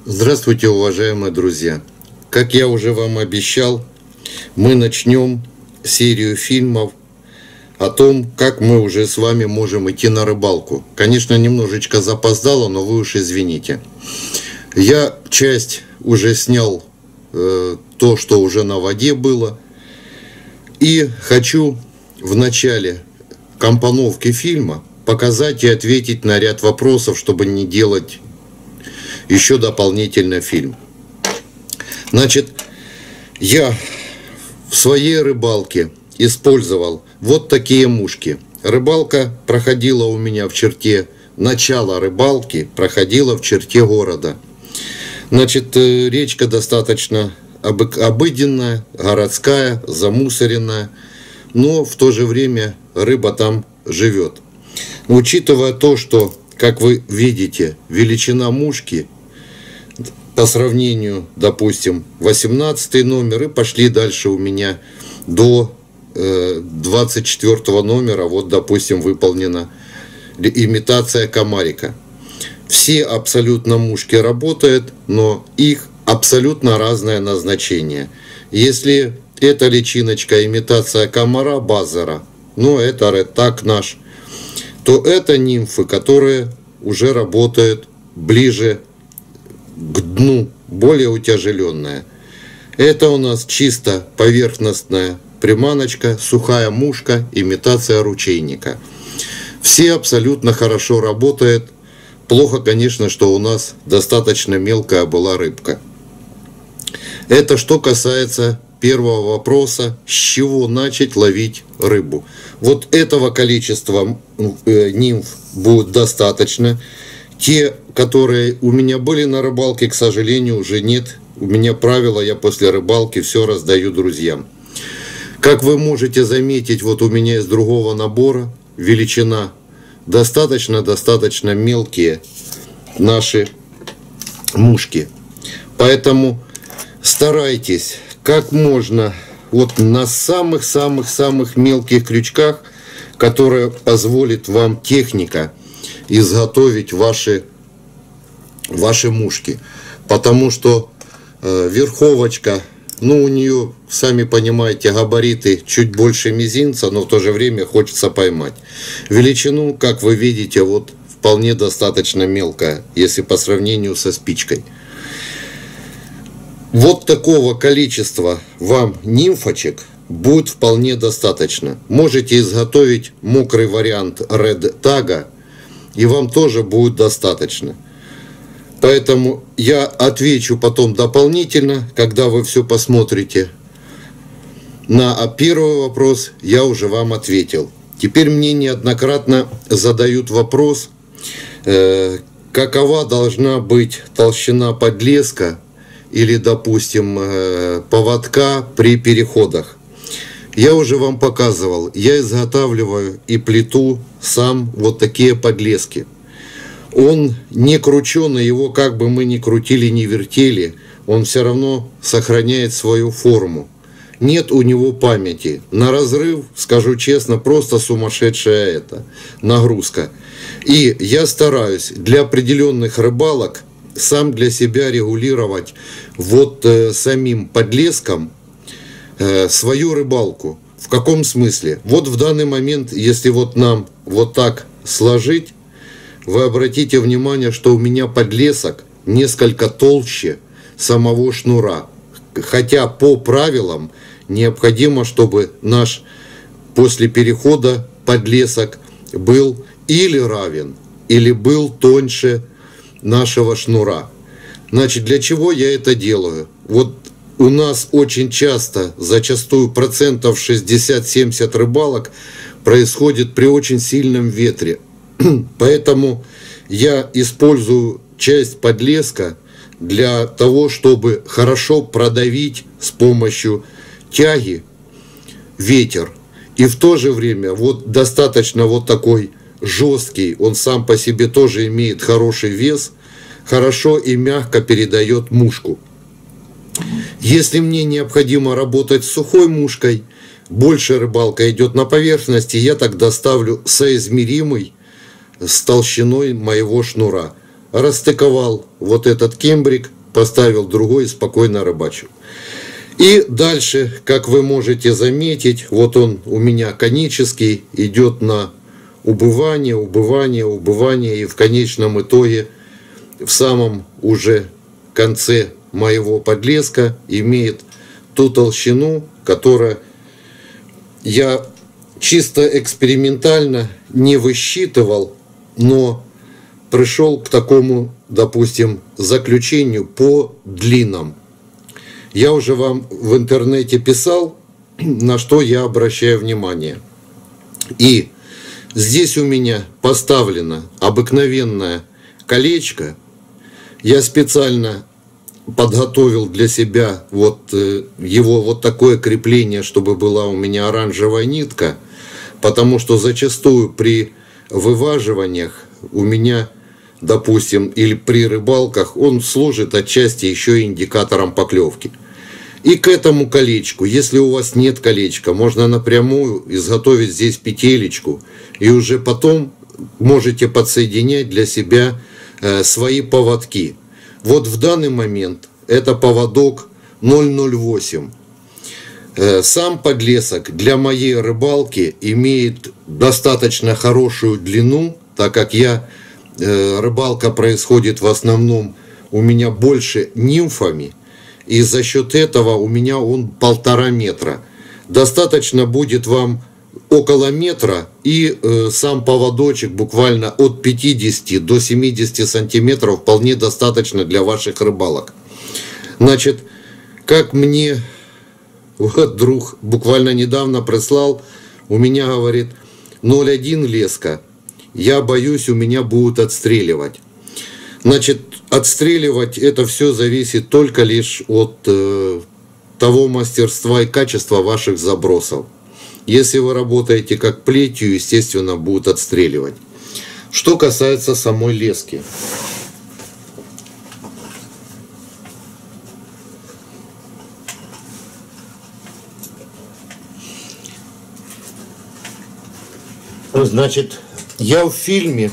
Здравствуйте, уважаемые друзья! Как я уже вам обещал, мы начнем серию фильмов о том, как мы уже с вами можем идти на рыбалку. Конечно, немножечко запоздало, но вы уж извините. Я часть уже снял то, что уже на воде было. И хочу в начале компоновки фильма показать и ответить на ряд вопросов, чтобы не делать еще дополнительно фильм. Значит, я в своей рыбалке использовал вот такие мушки. Рыбалка проходила у меня в черте, начало рыбалки проходило в черте города. Значит, речка достаточно обыденная, городская, замусоренная, но в то же время рыба там живет. Учитывая то, что, как вы видите, величина мушки по сравнению, допустим, 18 номер, и пошли дальше у меня до 24 номера, вот, допустим, выполнена имитация комарика. Все абсолютно мушки работают, но их абсолютно разное назначение. Если эта личиночка имитация комара, базара, ну это ретак наш, то это нимфы, которые уже работают ближе к дну, более утяжеленная. Это у нас чисто поверхностная приманочка, сухая мушка, имитация ручейника. Все абсолютно хорошо работают. Плохо, конечно, что у нас достаточно мелкая была рыбка. Это что касается первого вопроса, с чего начать ловить рыбу. Вот этого количества нимф будет достаточно. Те, которые у меня были на рыбалке, к сожалению, уже нет. У меня правило, я после рыбалки все раздаю друзьям. Как вы можете заметить, вот у меня из другого набора величина достаточно мелкие наши мушки. Поэтому старайтесь как можно вот на самых мелких крючках, которые позволит вам техника изготовить ваши мушки. Потому что верховочка, ну у нее, сами понимаете, габариты чуть больше мизинца, но в то же время хочется поймать. Величину, как вы видите, вот вполне достаточно мелкая, если по сравнению со спичкой. Вот такого количества вам нимфочек будет вполне достаточно. Можете изготовить мокрый вариант Red Tag, и вам тоже будет достаточно. Поэтому я отвечу потом дополнительно, когда вы все посмотрите. На первый вопрос я уже вам ответил. Теперь мне неоднократно задают вопрос, какова должна быть толщина подлеска или, допустим, поводка при переходах. Я уже вам показывал, я изготавливаю и плету сам вот такие подлески. Он не крученый, его как бы мы ни крутили, ни вертели, он все равно сохраняет свою форму. Нет у него памяти. На разрыв, скажу честно, просто сумасшедшая нагрузка. И я стараюсь для определенных рыбалок сам для себя регулировать вот самим подлеском свою рыбалку. В каком смысле? Вот в данный момент, если вот нам вот так сложить, вы обратите внимание, что у меня подлесок несколько толще самого шнура. Хотя по правилам необходимо, чтобы наш после перехода подлесок был или равен, или был тоньше нашего шнура. Значит, для чего я это делаю? Вот у нас очень часто, зачастую процентов 60-70 рыбалок происходит при очень сильном ветре. Поэтому я использую часть подлеска для того, чтобы хорошо продавить с помощью тяги ветер. И в то же время вот достаточно вот такой жесткий, он сам по себе тоже имеет хороший вес, хорошо и мягко передает мушку. Если мне необходимо работать с сухой мушкой, больше рыбалка идет на поверхности, я тогда ставлю соизмеримый с толщиной моего шнура. Расстыковал вот этот кембрик поставил другой и спокойно рыбачу. И дальше, как вы можете заметить, вот он у меня конический, идет на убывание, убывание, убывание, и в конечном итоге, в самом уже конце моего подлеска имеет ту толщину, которая я чисто экспериментально не высчитывал, но пришел к такому, допустим, заключению по длинам. Я уже вам в интернете писал, на что я обращаю внимание. И здесь у меня поставлено обыкновенное колечко. Я специально подготовил для себя вот его вот такое крепление, чтобы была у меня оранжевая нитка, потому что зачастую при вываживаниях у меня, допустим, или при рыбалках, он служит отчасти еще и индикатором поклевки. И к этому колечку, если у вас нет колечка, можно напрямую изготовить здесь петелечку, и уже потом можете подсоединять для себя свои поводки. Вот в данный момент это поводок 008. Сам подлесок для моей рыбалки имеет достаточно хорошую длину, так как рыбалка происходит в основном у меня больше нимфами, и за счет этого у меня он 1,5 метра. Достаточно будет вам около метра, и сам поводочек буквально от 50 до 70 сантиметров вполне достаточно для ваших рыбалок. Значит, как мне вот друг буквально недавно прислал, у меня говорит 0,1 леска, я боюсь, у меня будут отстреливать. Значит, отстреливать это все зависит только лишь от того мастерства и качества ваших забросов. Если вы работаете как плетью, естественно, будут отстреливать. Что касается самой лески. Значит, я в фильме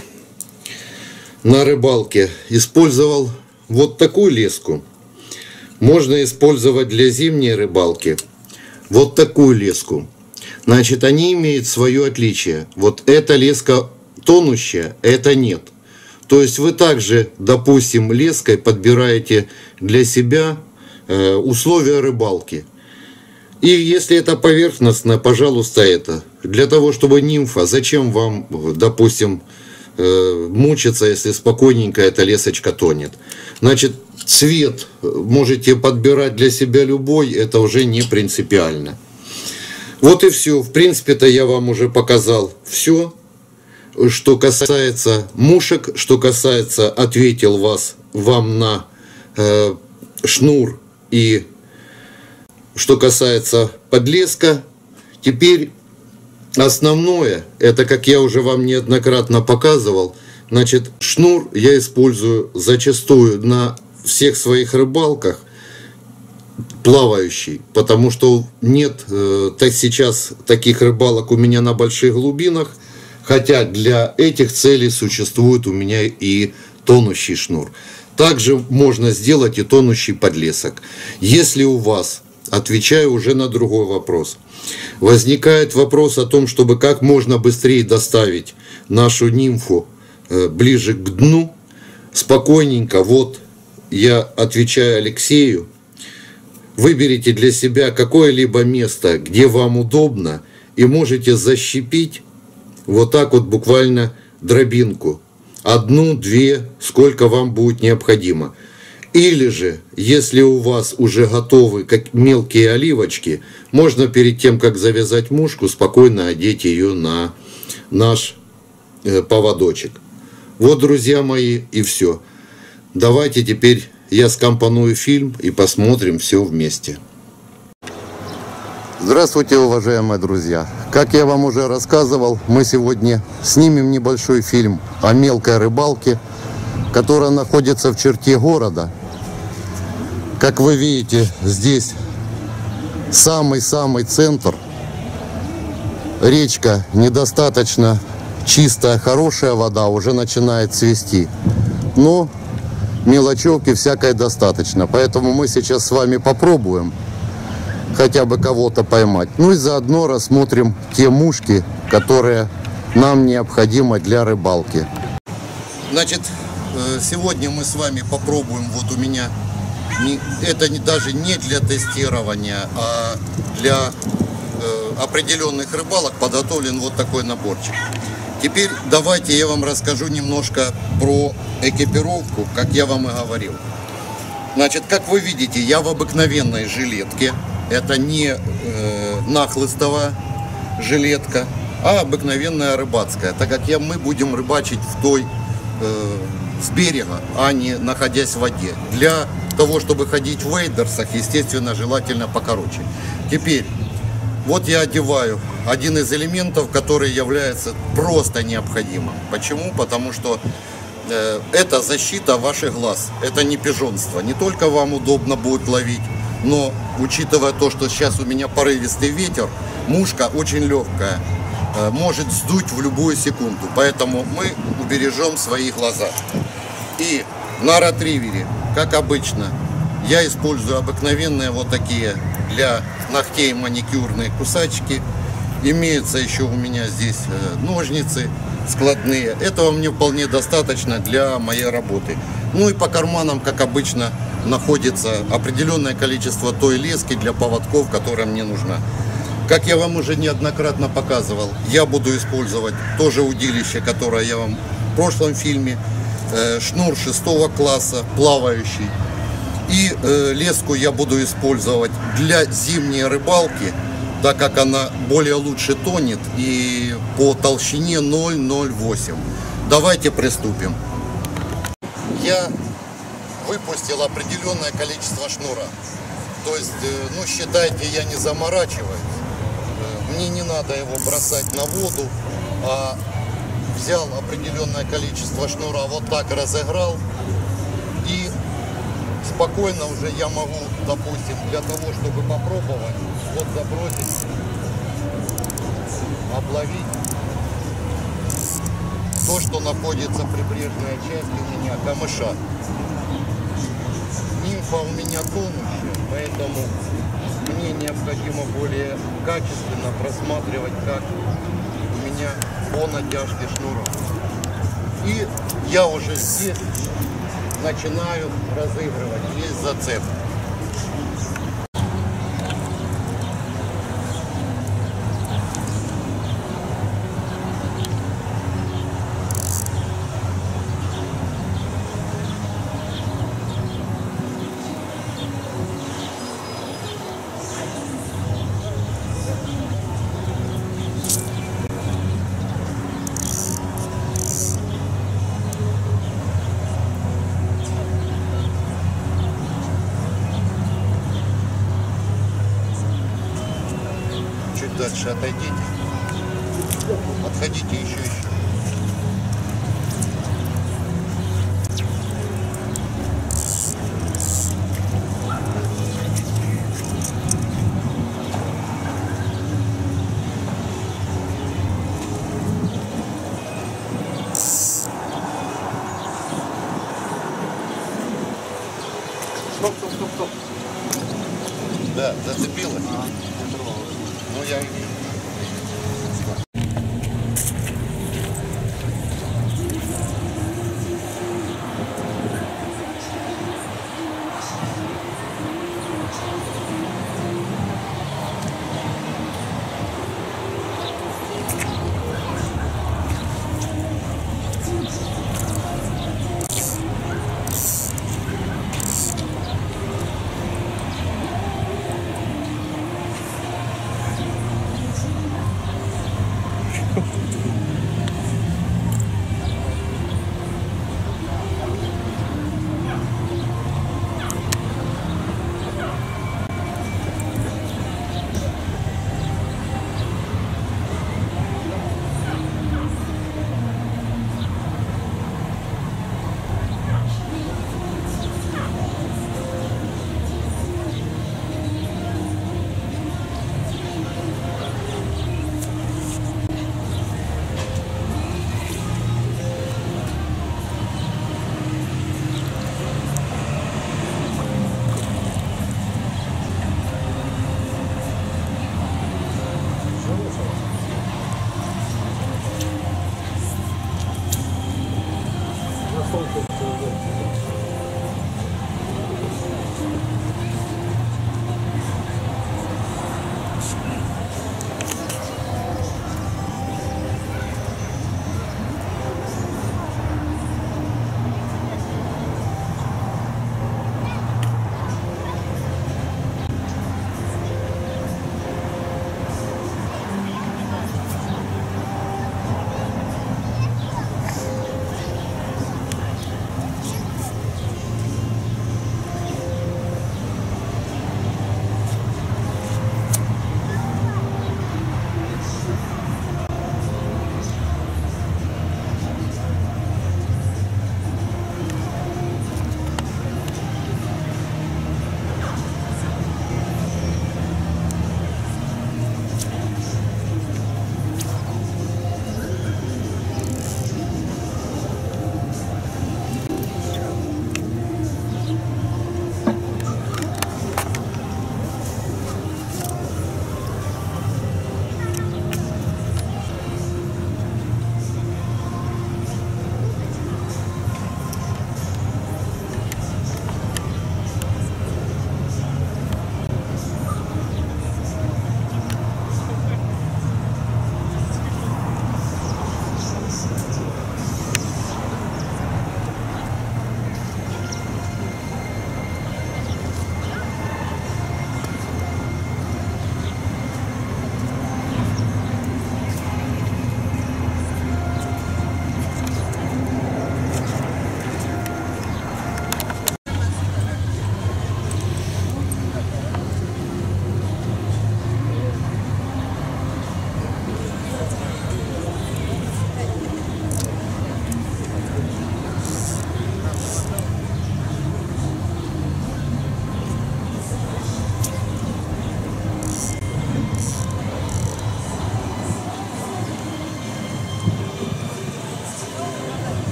на рыбалке использовал вот такую леску. Можно использовать для зимней рыбалки вот такую леску. Значит, они имеют свое отличие. Вот эта леска тонущая, это нет. То есть вы также, допустим, леской подбираете для себя условия рыбалки. И если это поверхностно, пожалуйста, это. Для того, чтобы нимфа, зачем вам, допустим, мучиться, если спокойненько эта лесочка тонет. Значит, цвет можете подбирать для себя любой, это уже не принципиально. Вот и все. В принципе-то я вам уже показал все, что касается мушек, что касается, ответил вам на шнур, и что касается подлеска. Теперь основное, это, как я уже вам неоднократно показывал, значит, шнур я использую зачастую на всех своих рыбалках плавающий, потому что нет сейчас таких рыбалок у меня на больших глубинах, хотя для этих целей существует у меня и тонущий шнур. Также можно сделать и тонущий подлесок. Если у вас, отвечаю уже на другой вопрос, возникает вопрос о том, чтобы как можно быстрее доставить нашу нимфу ближе к дну, спокойненько, вот я отвечаю Алексею, выберите для себя какое-либо место, где вам удобно, и можете защепить вот так вот буквально дробинку. 1-2, сколько вам будет необходимо. Или же, если у вас уже готовы как мелкие оливочки, можно перед тем, как завязать мушку, спокойно одеть ее на наш поводочек. Вот, друзья мои, и все. Давайте теперь я скомпоную фильм и посмотрим все вместе. Здравствуйте, уважаемые друзья! Как я вам уже рассказывал, мы сегодня снимем небольшой фильм о мелкой рыбалке, которая находится в черте города. Как вы видите, здесь самый-самый центр. Речка недостаточно чистая, хорошая вода, уже начинает цвести. Но мелочевки всякой достаточно. Поэтому мы сейчас с вами попробуем хотя бы кого-то поймать. Ну и заодно рассмотрим те мушки, которые нам необходимо для рыбалки. Значит, сегодня мы с вами попробуем, вот у меня, это даже не для тестирования, а для определенных рыбалок подготовлен вот такой наборчик. Теперь давайте я вам расскажу немножко про экипировку, как я вам и говорил. Значит, как вы видите, я в обыкновенной жилетке. Это не нахлыстовая жилетка, а обыкновенная рыбацкая, так как мы будем рыбачить с берега, а не находясь в воде. Для того, чтобы ходить в вейдерсах, естественно, желательно покороче. Теперь, вот я одеваю один из элементов, который является просто необходимым. Почему? Потому что это защита ваших глаз, это не пижонство. Не только вам удобно будет ловить, но учитывая то, что сейчас у меня порывистый ветер, мушка очень легкая, может сдуть в любую секунду. Поэтому мы убережем свои глаза. И на ретривере, как обычно, я использую обыкновенные вот такие для ногтей маникюрные кусачки. Имеются еще у меня здесь ножницы складные. Этого мне вполне достаточно для моей работы. Ну и по карманам, как обычно, находится определенное количество той лески для поводков, которая мне нужна. Как я вам уже неоднократно показывал, я буду использовать тоже удилище, которое я вам в прошлом фильме, шнур 6 класса, плавающий. И леску я буду использовать для зимней рыбалки, так как она более лучше тонет и по толщине 0,08. Давайте приступим. Я выпустил определенное количество шнура. То есть, ну, считайте, я не заморачиваюсь. Мне не надо его бросать на воду, а взял определенное количество шнура, вот так разыграл. И спокойно уже я могу, допустим, для того, чтобы попробовать, вот забросить, обловить то, что находится в прибрежной части у меня, камыша. Нимфа у меня тонущая, поэтому мне необходимо более качественно просматривать, как у меня по натяжке шнура. И я уже здесь начинаю разыгрывать. Есть зацеп. Дальше отойдите, отходите еще. Стоп. Да, зацепилось? Ну, я вижу.